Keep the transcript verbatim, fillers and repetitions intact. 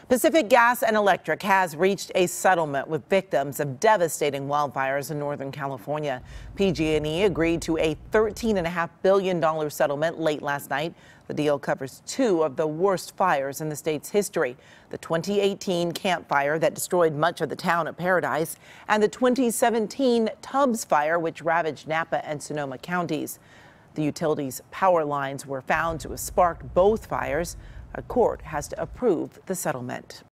Pacific Gas and Electric has reached a settlement with victims of devastating wildfires in Northern California. P G and E agreed to a thirteen point five billion dollars settlement late last night. The deal covers two of the worst fires in the state's history: the twenty eighteen Camp Fire that destroyed much of the town of Paradise, and the twenty seventeen Tubbs Fire, which ravaged Napa and Sonoma counties. The utility's power lines were found to have sparked both fires. A court has to approve the settlement.